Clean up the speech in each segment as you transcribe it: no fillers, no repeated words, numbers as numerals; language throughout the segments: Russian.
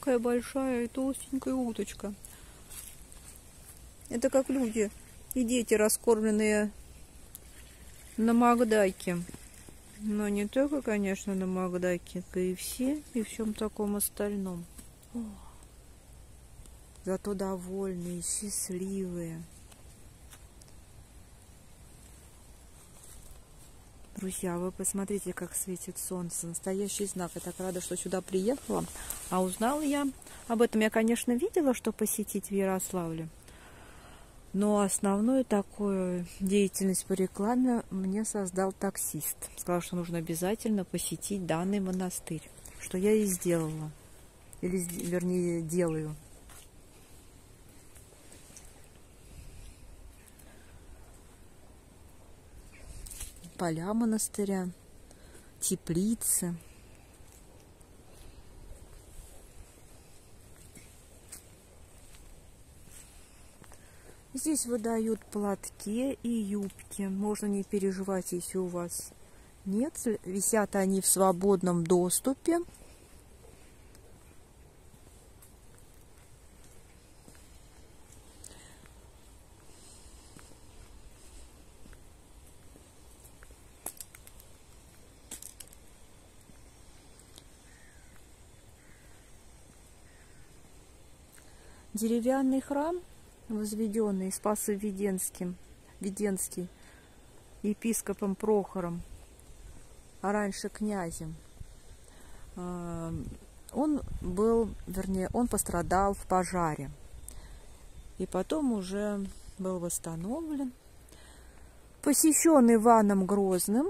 такая большая и толстенькая уточка. Это как люди и дети, раскормленные на Макдаке. Но не только, конечно, на Макдаке, KFC и всем таком остальном. Зато довольные, счастливые. Друзья, вы посмотрите, как светит солнце. Настоящий знак. Я так рада, что сюда приехала. А узнала я об этом. Я, конечно, видела, что посетить в Ярославле. Но основную такую деятельность по рекламе мне создал таксист. Сказал, что нужно обязательно посетить данный монастырь. Что я и сделала. Или, вернее, делаю. Поля монастыря, теплицы. Здесь выдают платки и юбки. Можно не переживать, если у вас нет. Висят они в свободном доступе. Деревянный храм, возведенный Спасо-Веденский епископом Прохором, а раньше князем, он пострадал в пожаре. И потом уже был восстановлен. Посещен Иваном Грозным.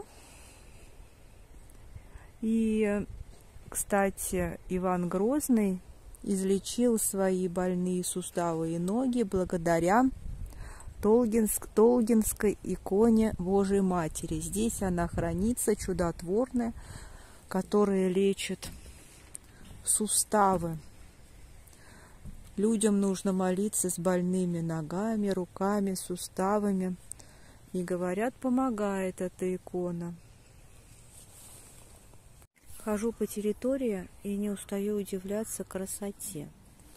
И, кстати, Иван Грозный излечил свои больные суставы и ноги благодаря Толгинской иконе Божией Матери. Здесь она хранится, чудотворная, которая лечит суставы. Людям нужно молиться с больными ногами, руками, суставами. И говорят, помогает эта икона. Хожу по территории и не устаю удивляться красоте.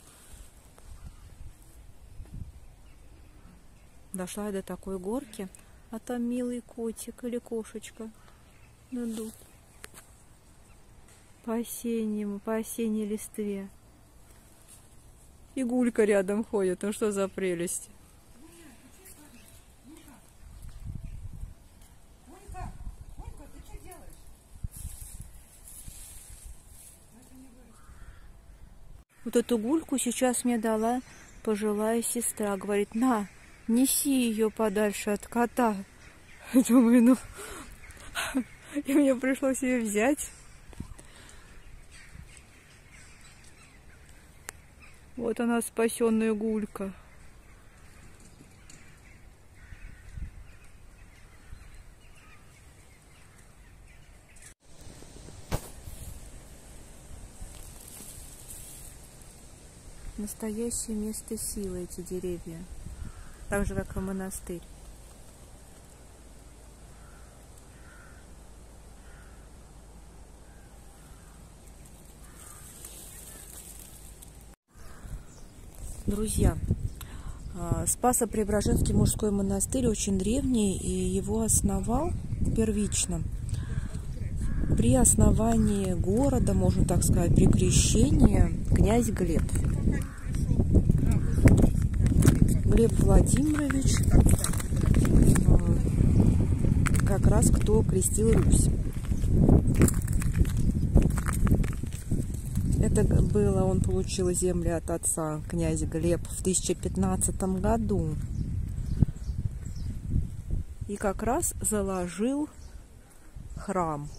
Дошла я до такой горки, а там милый котик или кошечка идут по осенней листве. И гулька рядом ходит. Ну что за прелесть? Вот эту гульку сейчас мне дала пожилая сестра. Говорит, на, неси ее подальше от кота. Думаю, ну... И мне пришлось ее взять. Вот она, спасенная гулька. Настоящее место силы эти деревья. Так же, как и монастырь. Друзья, Спасо-Преображенский мужской монастырь очень древний, и его основал первично при основании города, можно так сказать, при крещении князь Глеб. Глеб Владимирович, как раз кто крестил Русь. Это было, он получил земли от отца, князь Глеб, в 1015 году. И как раз заложил храм.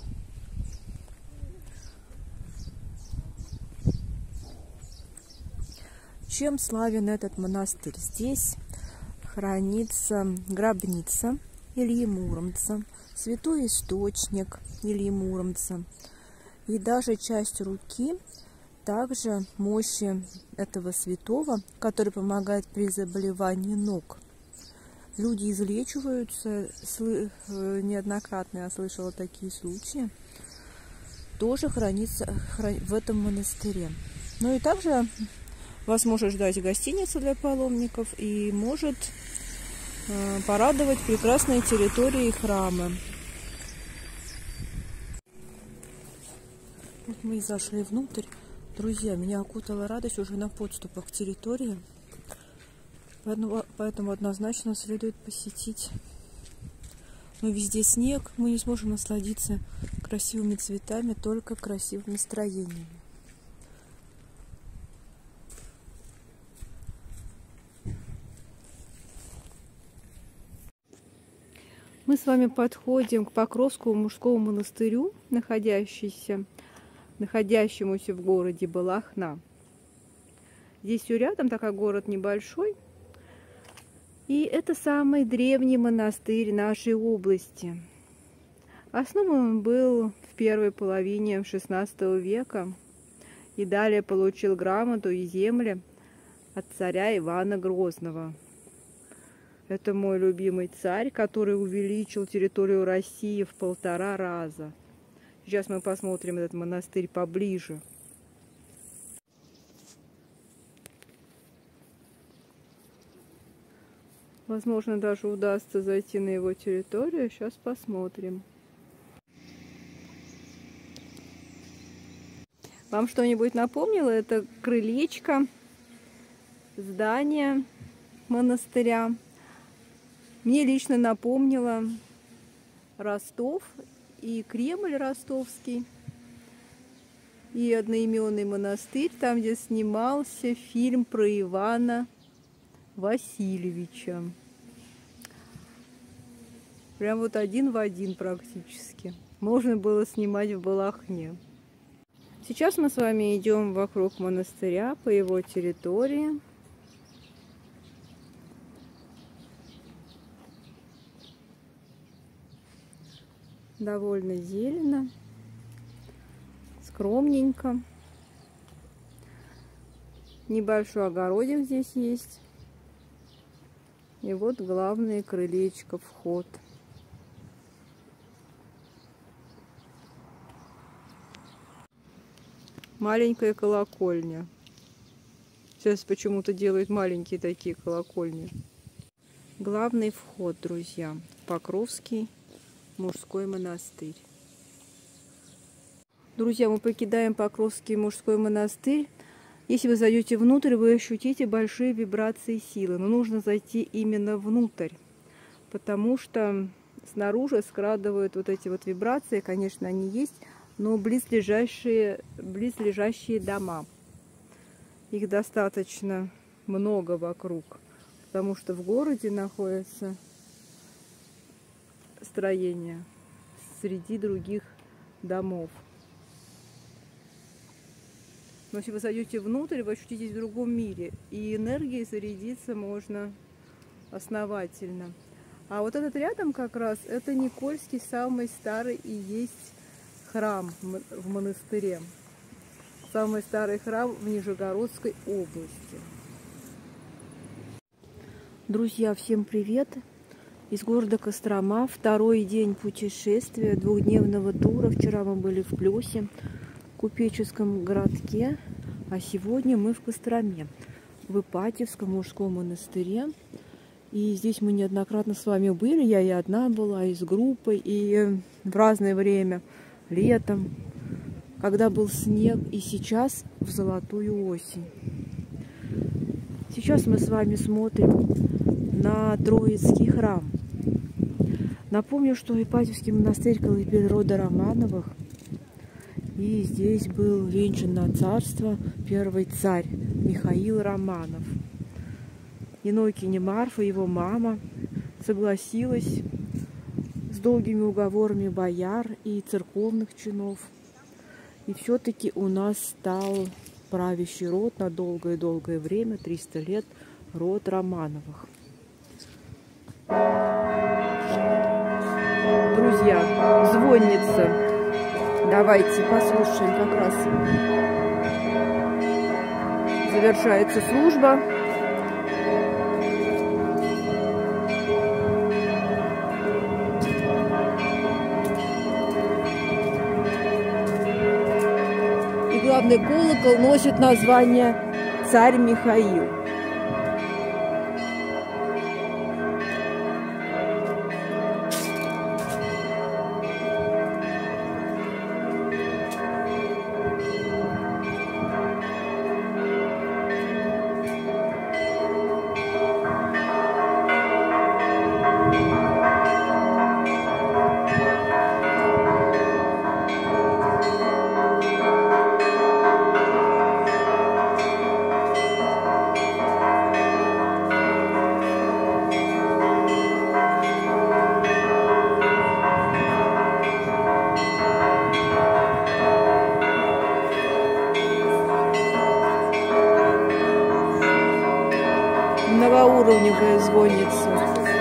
Чем славен этот монастырь? Здесь хранится гробница Ильи Муромца, святой источник Ильи Муромца и даже часть руки, также мощи этого святого, который помогает при заболевании ног. Люди излечиваются, неоднократно я слышала такие случаи, тоже хранится в этом монастыре. Ну и также вас может ждать гостиница для паломников и может порадовать прекрасные территории и храмы. Вот мы и зашли внутрь. Друзья, меня окутала радость уже на подступах к территории. Поэтому однозначно следует посетить. Но везде снег, мы не сможем насладиться красивыми цветами, только красивым настроением. Мы с вами подходим к Покровскому мужскому монастырю, находящемуся в городе Балахна. Здесь все рядом, так как город небольшой. И это самый древний монастырь нашей области. Основан он был в первой половине XVI века и далее получил грамоту и земли от царя Ивана Грозного. Это мой любимый царь, который увеличил территорию России в 1,5 раза. Сейчас мы посмотрим этот монастырь поближе. Возможно, даже удастся зайти на его территорию. Сейчас посмотрим. Вам что-нибудь напомнило? Это крылечко здания монастыря. Мне лично напомнило Ростов и Кремль ростовский, и одноименный монастырь, там, где снимался фильм про Ивана Васильевича. Прям вот один в один практически. Можно было снимать в Балахне. Сейчас мы с вами идем вокруг монастыря, по его территории. Довольно зелено, скромненько. Небольшой огородик здесь есть. И вот главное крылечко, вход. Маленькая колокольня. Сейчас почему-то делают маленькие такие колокольни. Главный вход, друзья. Покровский мужской монастырь. Друзья, мы покидаем Покровский мужской монастырь. Если вы зайдете внутрь, вы ощутите большие вибрации силы. Но нужно зайти именно внутрь, потому что снаружи скрадывают вот эти вот вибрации. Конечно, они есть, но близлежащие дома. Их достаточно много вокруг, потому что в городе находятся строения среди других домов. Но если вы зайдете внутрь, вы ощутитесь в другом мире, и энергией зарядиться можно основательно. А вот этот рядом как раз, это Никольский, самый старый и есть храм в монастыре. Самый старый храм в Нижегородской области. Друзья, всем привет! Из города Кострома. Второй день путешествия, двухдневного тура. Вчера мы были в Плёсе, купеческом городке, а сегодня мы в Костроме, в Ипатьевском мужском монастыре. И здесь мы неоднократно с вами были, я и одна была, и с группой, и в разное время, летом, когда был снег, и сейчас в золотую осень. Сейчас мы с вами смотрим на Троицкий храм. Напомню, что Ипатьевский монастырь колыбель рода Романовых. И здесь был венчан на царство первый царь Михаил Романов. Инокиня Марфа, его мама, согласилась с долгими уговорами бояр и церковных чинов. И все-таки у нас стал правящий род на долгое-долгое время, 300 лет, род Романовых. Друзья, звонница. Давайте послушаем, как раз завершается служба. церковный колокол носит название «Царь Михаил». Многоуровневая звонница.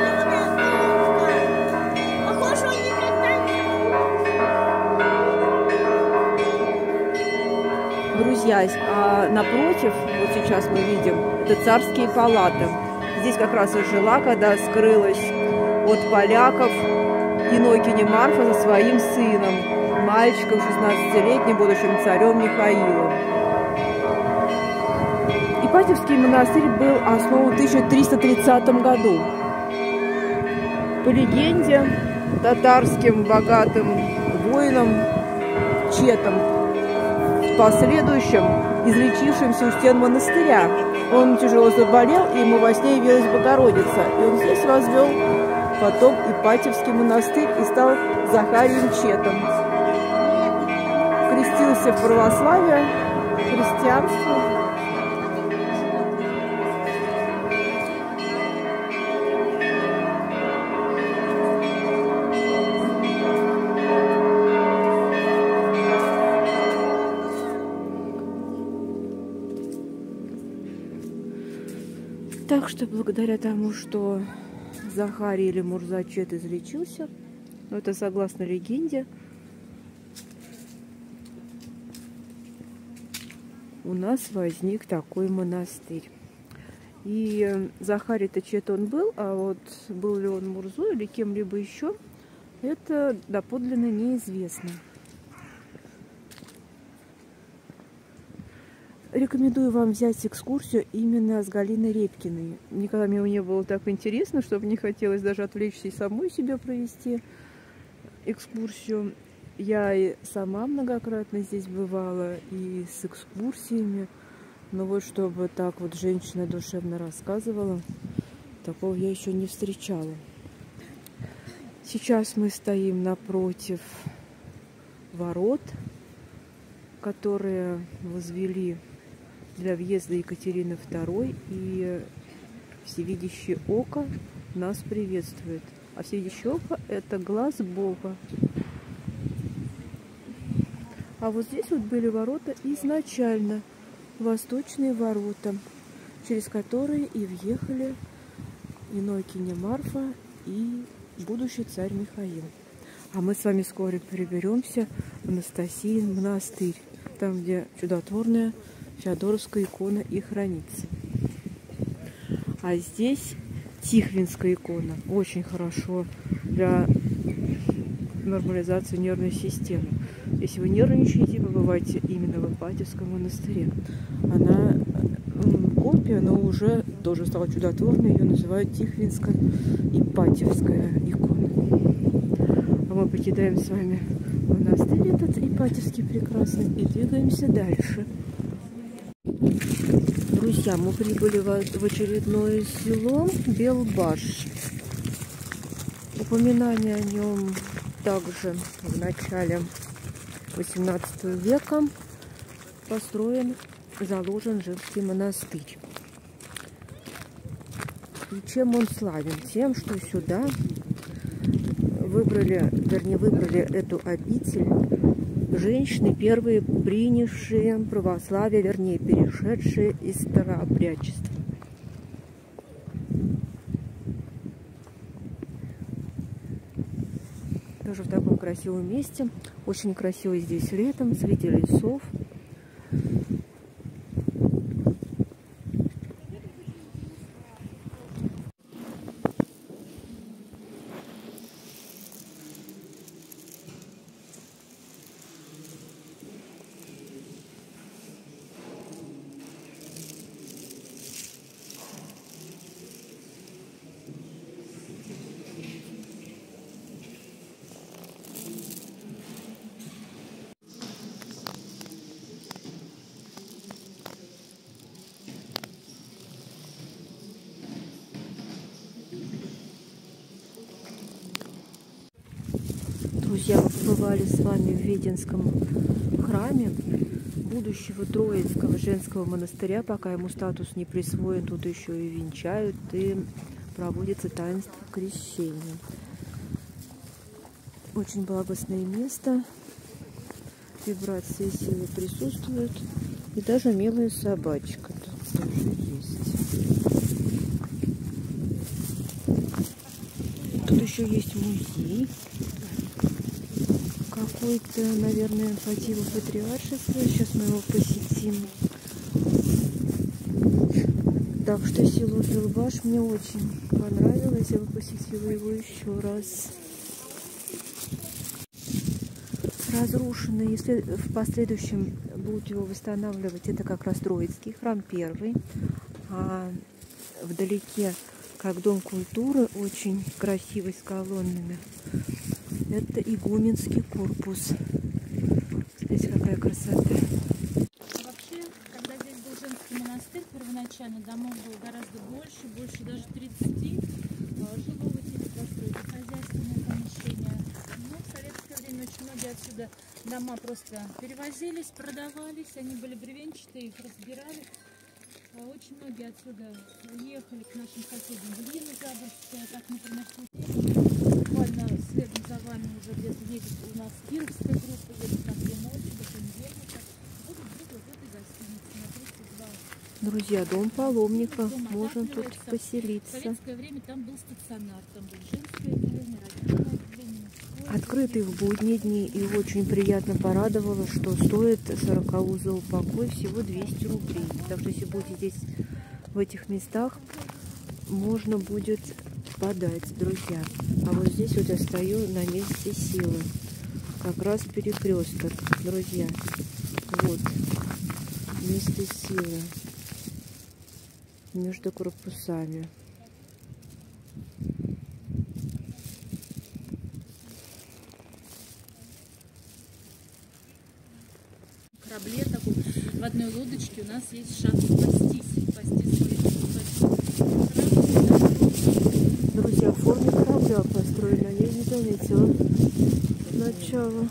Друзья, а напротив, вот сейчас мы видим, это царские палаты. Здесь как раз и жила, когда скрылась от поляков инокиня Марфа со своим сыном, мальчиком 16-летним, будущим царем Михаилом. Ипатьевский монастырь был основан в 1330 году. По легенде, татарским богатым воином Четом, в последующем излечившимся у стен монастыря. Он тяжело заболел, и ему во сне явилась Богородица. И он здесь возвел потом Ипатьевский монастырь и стал Захарием Четом. Крестился в православие, христианство. Так что благодаря тому, что Захарий или Мурза Чет излечился, но это согласно легенде, у нас возник такой монастырь. И Захарий-то Чет он был, а вот был ли он Мурзой или кем-либо еще, это доподлинно неизвестно. Рекомендую вам взять экскурсию именно с Галиной Репкиной. Никогда мне не было так интересно, чтобы не хотелось даже отвлечься и самой себе провести экскурсию. Я и сама многократно здесь бывала, и с экскурсиями. Но вот чтобы так вот женщина душевно рассказывала, такого я еще не встречала. Сейчас мы стоим напротив ворот, которые возвели для въезда Екатерины II, и всевидящее око нас приветствует. А всевидящее око – это глаз Бога. А вот здесь вот были ворота изначально, восточные ворота, через которые и въехали инокиня Марфа и будущий царь Михаил. А мы с вами скоро приберемся в Анастасиин монастырь, там, где чудотворная Феодоровская икона и хранится. А здесь Тихвинская икона. Очень хорошо для нормализации нервной системы. Если вы нервничаете, побывайте именно в Ипатьевском монастыре. Она копия, но уже тоже стала чудотворной. Ее называют Тихвинско-Ипатьевская икона. А мы покидаем с вами монастырь этот Ипатьевский прекрасный и двигаемся дальше. Друзья, мы прибыли в очередное село Белбаш. Упоминание о нем также в начале XVIII века заложен женский монастырь. И чем он славен? Тем, что сюда выбрали эту обитель женщины, первые принявшие православие, вернее, перешедшие из старообрядчества. Тоже в таком красивом месте. Очень красиво здесь летом, среди лесов. Друзья, мы побывали с вами в Веденском храме будущего Троицкого женского монастыря. Пока ему статус не присвоен, тут еще и венчают, и проводится таинство крещения. Очень благостное место. Вибрации силы присутствуют. И даже милая собачка тут тоже есть. Тут еще есть музей. Какой-то, наверное, по типу патриаршества. Сейчас мы его посетим. Так что село Белбаш мне очень понравилось. Я бы посетила его еще раз. Разрушено, если в последующем будут его восстанавливать, это как раз Троицкий храм первый. А вдалеке, как дом культуры, очень красивый, с колоннами, это игуменский корпус. Смотрите, какая красота. Вообще, когда здесь был женский монастырь, первоначально домов было гораздо больше даже 30. Жилого типа постройки, хозяйственные помещения. Но в советское время очень многие отсюда дома просто перевозились, продавались, они были бревенчатые, их разбирали. Очень многие отсюда уехали к нашим соседям в Лениногорск, так, например, буквально следом за вами уже где-то едет у нас кировская группа, едет на 2 ночи до понедельника. Будут жить вот в этой гостинице на 32. Друзья, дом паломника, можно тут В поселиться. советское время там был стационар, там был женское отделение, родильное отделение. Открытый в будние дни, и очень приятно порадовало, что стоит 40-узел покой всего 200 рублей. Так что если будете здесь, в этих местах, можно будет подать, друзья. А вот здесь вот я стою на месте силы. Как раз перекресток, друзья. Вот место силы между корпусами. Корабле таком, в одной лодочке у нас есть шанс спастись Друзья, в форме корабля построена. Я не заметила начало.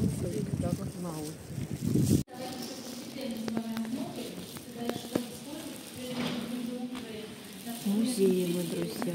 Музеи мы, друзья.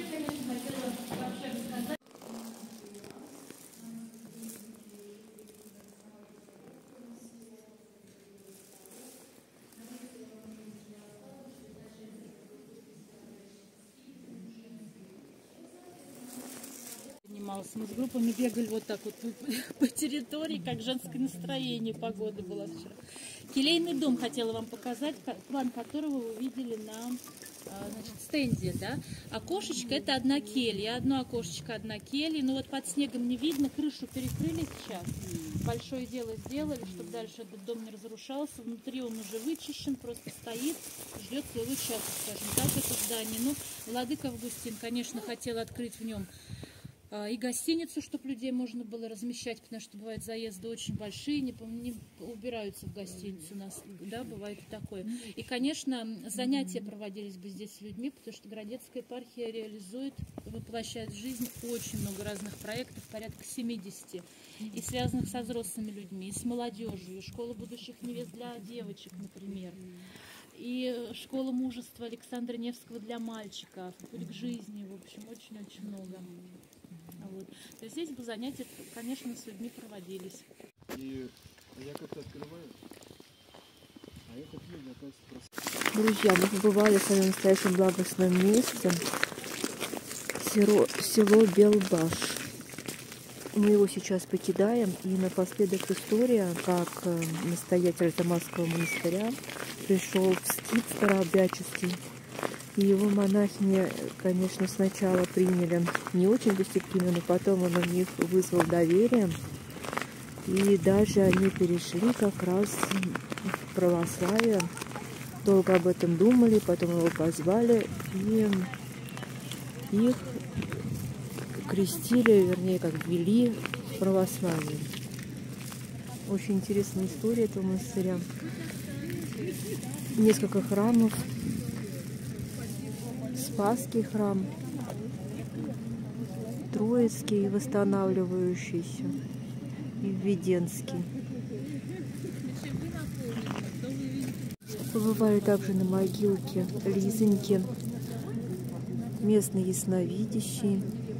Мы с группами бегали вот так вот по территории, как женское настроение, погода была вчера. Келейный дом хотела вам показать, план которого вы видели на стенде. Да? Окошечко — это одна келья, одно окошечко, одна келья. Но вот под снегом не видно, крышу перекрыли сейчас. Большое дело сделали, чтобы дальше этот дом не разрушался. Внутри он уже вычищен, просто стоит, ждет своего часа, скажем так, это здание. Но владыка Августин, конечно, хотел открыть в нем и гостиницу, чтобы людей можно было размещать, потому что бывают заезды очень большие, не убираются в гостиницу у нас, да, бывает и такое. И, конечно, занятия проводились бы здесь с людьми, потому что Городецкая епархия реализует, воплощает в жизнь очень много разных проектов, порядка 70, и связанных со взрослыми людьми, и с молодежью, школа будущих невест для девочек, например, и школа мужества Александра Невского для мальчиков, путь к жизни, в общем, очень-очень много. Вот. То есть здесь бы занятия, конечно, с людьми проводились. И я как-то открываю, а этот люди, оказывается, просто... Друзья, мы побывали в своем настоящем благостном месте, село Белбаш. Мы его сейчас покидаем, и напоследок история, как настоятель Тамасского монастыря пришел в скит старообрядческий. И его монахини, конечно, сначала приняли не очень гостеприимно, но потом он у них вызвал доверие. И даже они перешли как раз в православие. Долго об этом думали, потом его позвали, и их крестили, вернее, как ввели в православие. Очень интересная история этого монастыря. Несколько храмов. Спасский храм. Троицкий восстанавливающийся и Введенский. Побывали также на могилке Лизоньки, местный ясновидящий,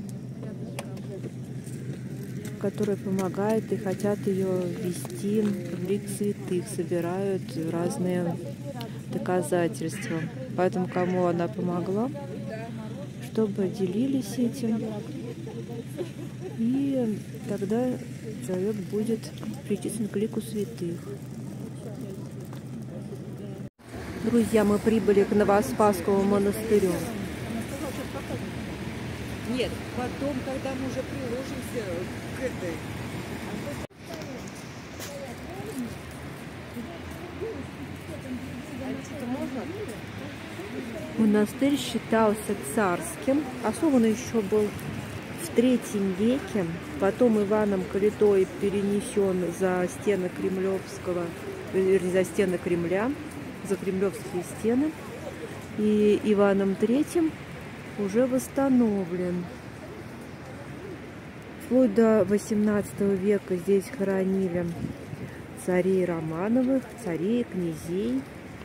который помогает и хотят ее ввести в лик святых, собирают разные доказательства. Поэтому кому она помогла, чтобы делились этим, и тогда человек будет причислен к лику святых. Друзья, мы прибыли к Новоспасскому монастырю. Нет, потом, когда мы уже приложимся к этой. Монастырь считался царским, основан еще был в III веке, потом Иваном Калитой перенесен за стены Кремлевского, за стены Кремля, за кремлевские стены, и Иваном III уже восстановлен. Вплоть до XVIII века здесь хоронили царей Романовых, царей, князей.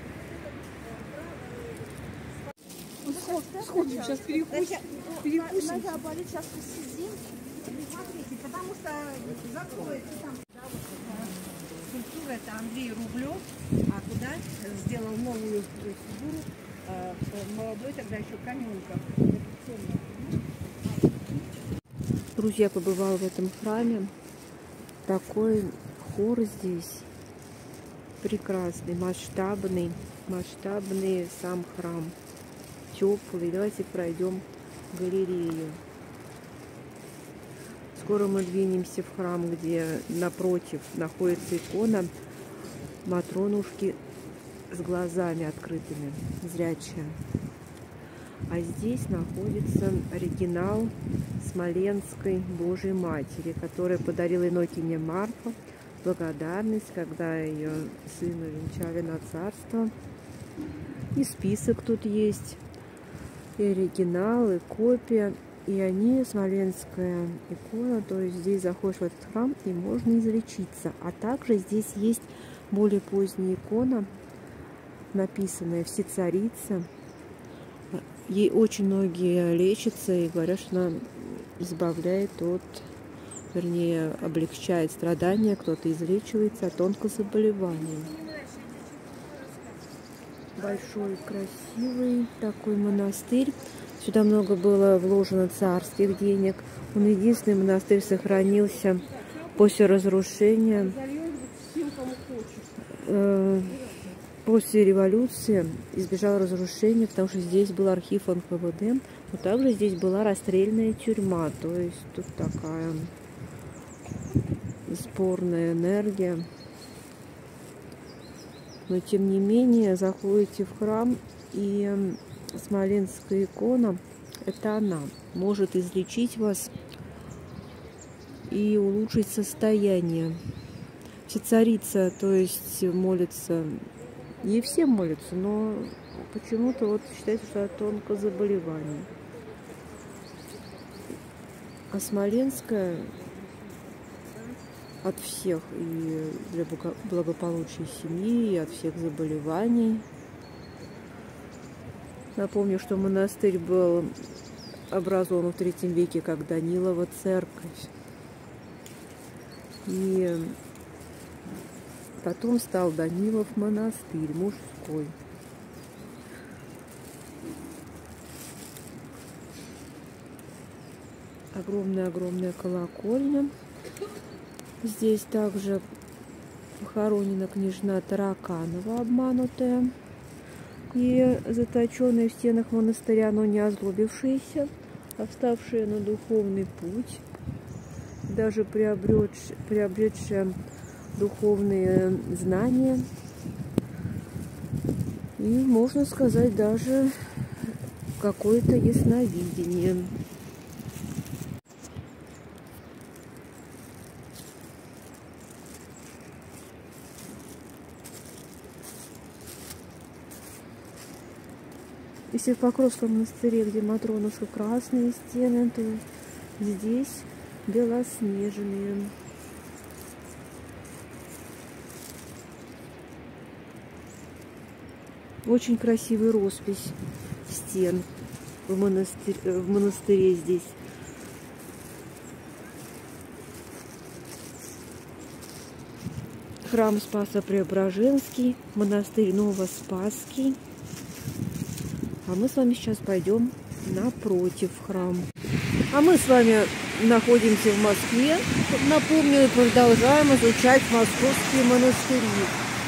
Сходим, сейчас перекусим. Нога болит, сейчас посидим. Смотрите, потому что закроется там. Скульптура это Андрей Рублев, а туда сделал новую фигуру молодой тогда еще Каменков. Друзья, побывал в этом храме. Такой хор здесь прекрасный, масштабный сам храм. Теплый. Давайте пройдем галерею. Скоро мы двинемся в храм, где напротив находится икона Матронушки с глазами открытыми, зрячая. А здесь находится оригинал Смоленской Божьей Матери, которая подарила Иннокене Марфа благодарность, когда ее сына венчали на царство. И список тут есть, и оригинал, и копия. И они, смоленская икона, то есть здесь заходишь в этот храм и можно излечиться. А также здесь есть более поздняя икона, написанная «Всецарица». Ей очень многие лечатся и говорят, что она избавляет от, вернее, облегчает страдания, кто-то излечивается от онкозаболеваний. Большой, красивый такой монастырь. Сюда много было вложено царских денег. Он единственный монастырь сохранился после разрушения. После революции избежал разрушения, потому что здесь был архив НКВД, но также здесь была расстрельная тюрьма. То есть тут такая спорная энергия. Но тем не менее заходите в храм, и смоленская икона – это она. Может излечить вас и улучшить состояние. Всецарица, то есть молится, ей все молятся, но почему-то вот считается, что это онкозаболевание. А смоленская от всех, и для благополучия семьи, и от всех заболеваний. Напомню, что монастырь был образован в III веке как Данилова церковь. И потом стал Данилов монастырь, мужской. Огромная-огромная колокольня. Здесь также похоронена княжна Тараканова, обманутая и заточенная в стенах монастыря, но не озлобившаяся, а вставшая на духовный путь, даже приобретшая духовные знания и, можно сказать, даже какое-то ясновидение. Если в Покровском монастыре, где Матронушка, красные стены, то Здесь белоснежные. Очень красивая роспись стен в монастыре здесь. Храм Спасо-Преображенский, монастырь Новоспасский. А мы с вами сейчас пойдем напротив храма. А мы с вами находимся в Москве. Напомню, и продолжаем изучать московские монастыри.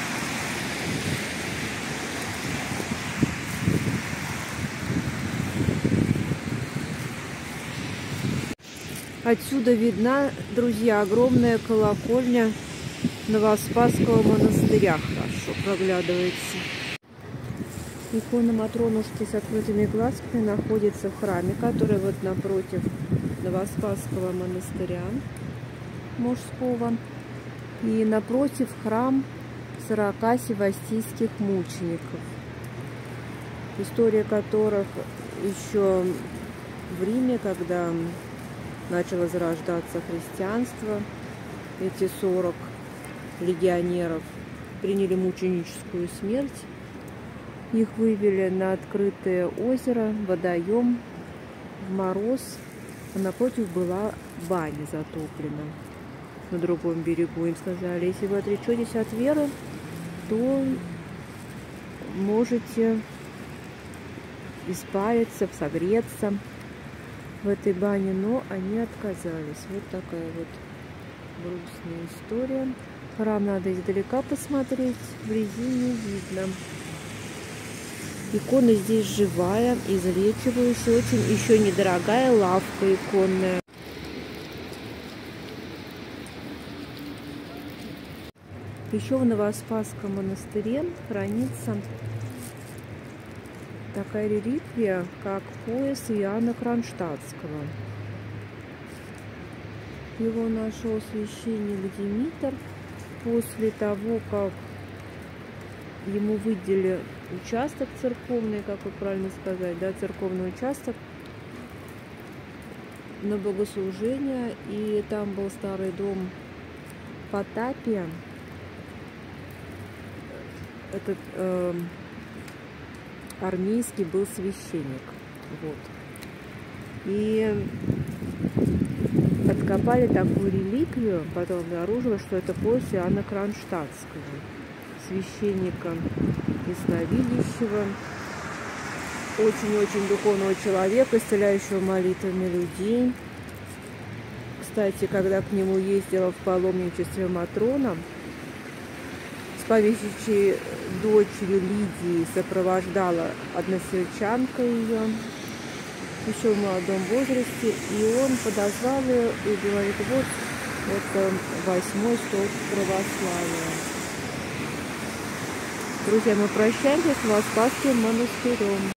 Отсюда видна, друзья, огромная колокольня Новоспасского монастыря. Хорошо проглядывается. Икона Матронушки с открытыми глазками находится в храме, который вот напротив Новоспасского монастыря мужского. И напротив храм 40 севастийских мучеников, история которых еще в Риме, когда начало зарождаться христианство, эти 40 легионеров приняли мученическую смерть. Их вывели на открытое озеро, водоем, в мороз, а напротив была баня затоплена на другом берегу. Им сказали: если вы отречетесь от веры, то можете испариться, согреться в этой бане, но они отказались. Вот такая вот грустная история. Храм надо издалека посмотреть, вблизи не видно. Икона здесь живая, излечивающая, очень еще недорогая лавка иконная. Еще в Новоспасском монастыре хранится такая реликвия, как пояс Иоанна Кронштадтского. Его нашел священник Димитр после того, как ему выделили участок церковный, как вот правильно сказать, да, церковный участок на богослужение, и там был старый дом Потапия. Этот армейский был священник, вот. И откопали такую реликвию, потом обнаружилось, что это пояс Иоанна Кронштадтского, священника ясновидящего, очень-очень духовного человека, исцеляющего молитвами людей. Кстати, когда к нему ездила в паломничестве Матрона, с помещичьей дочерью Лидии сопровождала односельчанка ее, еще в молодом возрасте, и он подозвал ее и говорит: вот это 8-й столб православия. Друзья, мы прощаемся с Новоспасским монастырем.